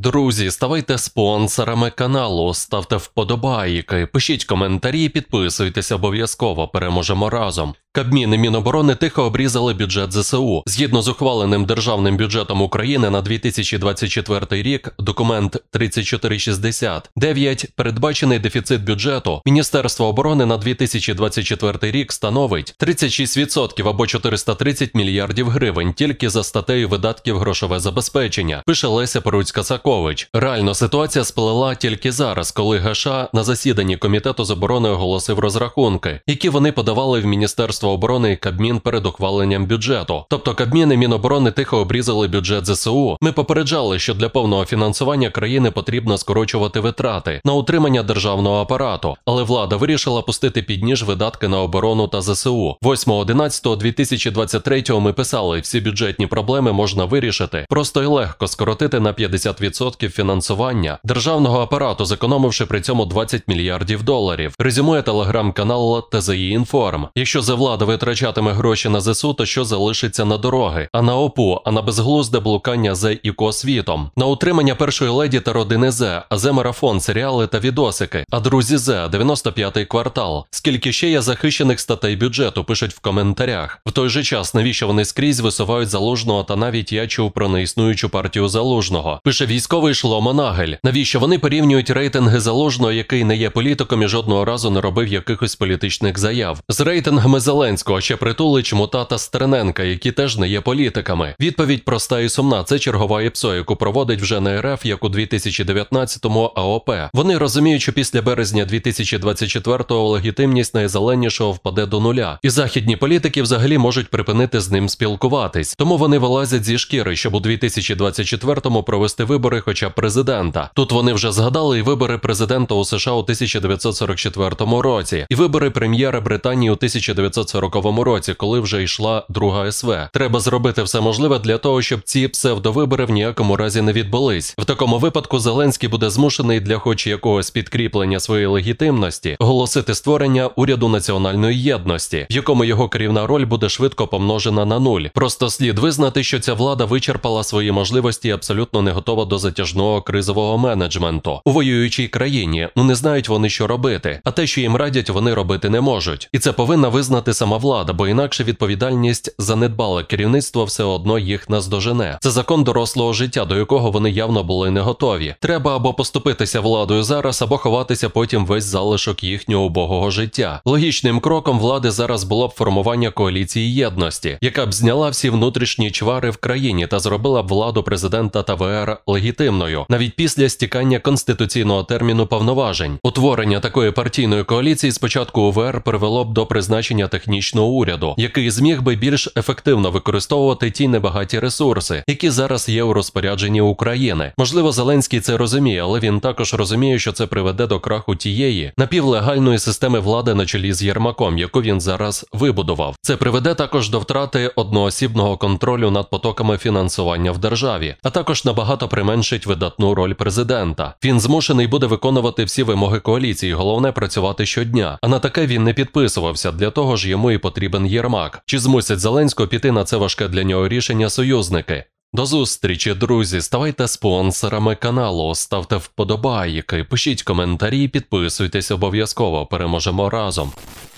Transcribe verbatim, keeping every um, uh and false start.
Друзі, ставайте спонсорами каналу, ставте вподобайки, пишіть коментарі, підписуйтесь обов'язково, переможемо разом. Кабмін і Міноборони тихо обрізали бюджет зе се у. Згідно з ухваленим Державним бюджетом України на дві тисячі двадцять четвертий рік, документ тридцять чотири шістдесят дев'ять, передбачений дефіцит бюджету Міністерства оборони на дві тисячі двадцять четвертий рік становить тридцять шість відсотків або чотириста тридцять мільярдів гривень тільки за статтею видатків грошове забезпечення, пише Леся Поруцька-Сакович. Реально ситуація сплила тільки зараз, коли ге ше а на засіданні Комітету з оборони оголосив розрахунки, які вони подавали в Міністерство оборони і Кабмін перед ухваленням бюджету. Тобто Кабмін і Міноборони тихо обрізали бюджет зе се у. Ми попереджали, що для повного фінансування країни потрібно скорочувати витрати на утримання державного апарату, але влада вирішила пустити під ніж видатки на оборону та зе се у. восьмого одинадцятого дві тисячі двадцять третього ми писали, всі бюджетні проблеми можна вирішити, просто і легко скоротити на п'ятдесят відсотків фінансування державного апарату, зекономивши при цьому двадцять мільярдів доларів. Резюмує телеграм-канал те зе і Інформ. Якщо за влада витрачатиме гроші на зе се у, то що залишиться на дороги, а на ОПУ, а на безглузде блукання зе і косвітом, на утримання першої леді та родини зе, а зе-марафон, серіали та відосики, а друзі зе, дев'яносто п'ятий квартал. Скільки ще є захищених статей бюджету, пишуть в коментарях. В той же час, навіщо вони скрізь висувають Залужного, та навіть я чув про неіснуючу партію Залужного, пише військовий Шломо Нагель. Навіщо вони порівнюють рейтинги Залужного, який не є політиком і жодного разу не робив якихось політичних заяв, з рейтингами Зеленського, ще притули Чмута та Стерненка, які теж не є політиками? Відповідь проста і сумна. Це чергова ІПСО, яку проводить вже не ер еф, як у дві тисячі дев'ятнадцятому, а о пе. Вони розуміють, що після березня дві тисячі двадцять четвертого легітимність найзеленішого впаде до нуля, і західні політики взагалі можуть припинити з ним спілкуватись. Тому вони вилазять зі шкіри, щоб у дві тисячі двадцять четвертому провести вибори хоча б президента. Тут вони вже згадали і вибори президента у США у тисяча дев'ятсот сорок четвертому році, і вибори прем'єра Британії у тисяча дев'ятсот сороковому році, коли вже йшла друга ес ве. Треба зробити все можливе для того, щоб ці псевдовибори в ніякому разі не відбулись. В такому випадку Зеленський буде змушений для хоч якогось підкріплення своєї легітимності оголосити створення уряду національної єдності, в якому його керівна роль буде швидко помножена на нуль. Просто слід визнати, що ця влада вичерпала свої можливості і абсолютно не готова до затяжного кризового менеджменту у воюючій країні. Ну не знають вони, що робити, а те, що їм радять, вони робити не можуть. І це повинна визнати сама влада, бо інакше відповідальність за недбале керівництво все одно їх наздожене. Це закон дорослого життя, до якого вони явно були не готові. Треба або поступитися владою зараз, або ховатися потім весь залишок їхнього убогого життя. Логічним кроком влади зараз було б формування коаліції єдності, яка б зняла всі внутрішні чвари в країні та зробила б владу президента та ве ер легітимною, навіть після стікання конституційного терміну повноважень. Утворення такої партійної коаліції спочатку у ве ер привело б до призначення технічного уряду, який зміг би більш ефективно використовувати ті небагаті ресурси, які зараз є у розпорядженні України. Можливо, Зеленський це розуміє, але він також розуміє, що це приведе до краху тієї напівлегальної системи влади на чолі з Єрмаком, яку він зараз вибудував. Це приведе також до втрати одноосібного контролю над потоками фінансування в державі, а також набагато применшить видатну роль президента. Він змушений буде виконувати всі вимоги коаліції, головне працювати щодня. А на таке він не підписувався, для того ж йому і потрібен Єрмак. Чи змусять Зеленського піти на це важке для нього рішення союзники? До зустрічі, друзі, ставайте спонсорами каналу, ставте вподобайки, пишіть коментарі, підписуйтесь обов'язково, переможемо разом.